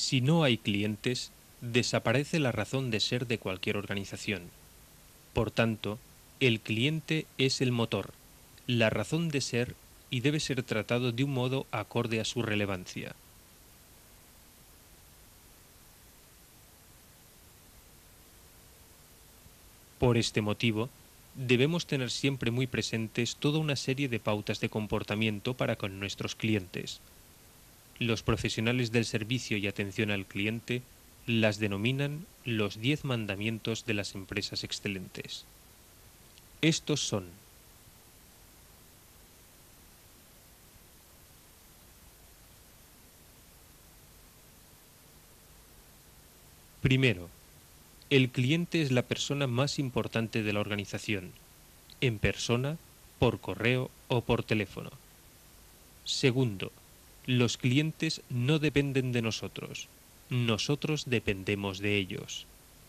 Si no hay clientes, desaparece la razón de ser de cualquier organización. Por tanto, el cliente es el motor, la razón de ser y debe ser tratado de un modo acorde a su relevancia. Por este motivo, debemos tener siempre muy presentes toda una serie de pautas de comportamiento para con nuestros clientes. Los profesionales del servicio y atención al cliente las denominan los 10 mandamientos de las empresas excelentes. Estos son: primero, el cliente es la persona más importante de la organización, en persona, por correo o por teléfono. Segundo, los clientes no dependen de nosotros, nosotros dependemos de ellos.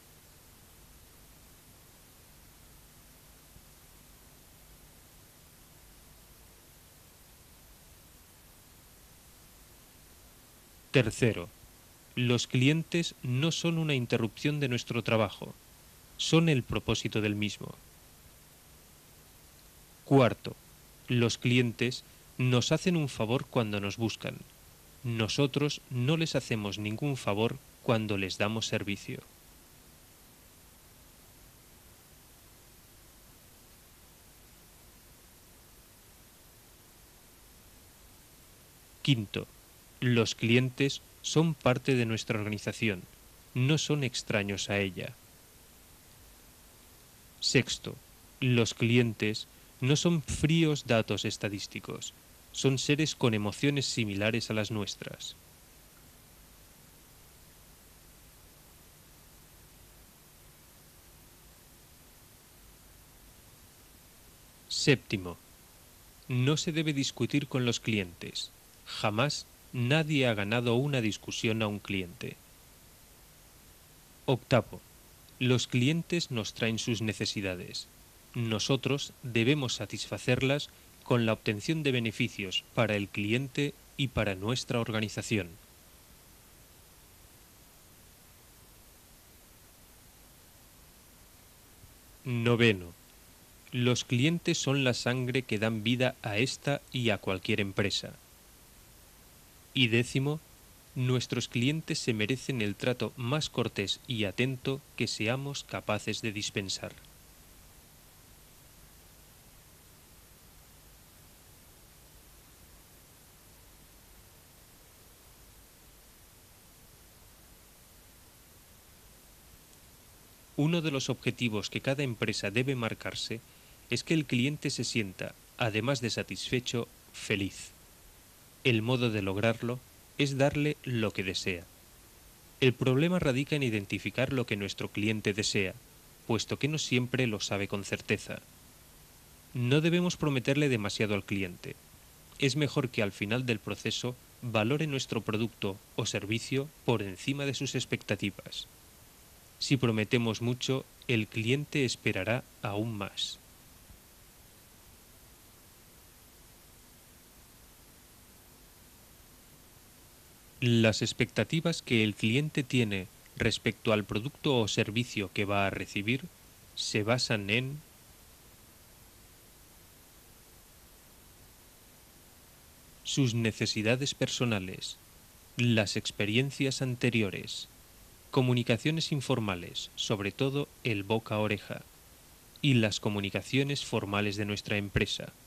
Tercero, los clientes no son una interrupción de nuestro trabajo, son el propósito del mismo. Cuarto, los clientes nos hacen un favor cuando nos buscan. Nosotros no les hacemos ningún favor cuando les damos servicio. Quinto, los clientes son parte de nuestra organización, no son extraños a ella. Sexto, los clientes no son fríos datos estadísticos, son seres con emociones similares a las nuestras. Séptimo, no se debe discutir con los clientes. Jamás nadie ha ganado una discusión a un cliente. Octavo, los clientes nos traen sus necesidades. Nosotros debemos satisfacerlas con la obtención de beneficios para el cliente y para nuestra organización. Noveno, los clientes son la sangre que dan vida a esta y a cualquier empresa. Y décimo, nuestros clientes se merecen el trato más cortés y atento que seamos capaces de dispensar. Uno de los objetivos que cada empresa debe marcarse es que el cliente se sienta, además de satisfecho, feliz. El modo de lograrlo es darle lo que desea. El problema radica en identificar lo que nuestro cliente desea, puesto que no siempre lo sabe con certeza. No debemos prometerle demasiado al cliente. Es mejor que al final del proceso valore nuestro producto o servicio por encima de sus expectativas. Si prometemos mucho, el cliente esperará aún más. Las expectativas que el cliente tiene respecto al producto o servicio que va a recibir se basan en sus necesidades personales, las experiencias anteriores, comunicaciones informales, sobre todo el boca a oreja, y las comunicaciones formales de nuestra empresa.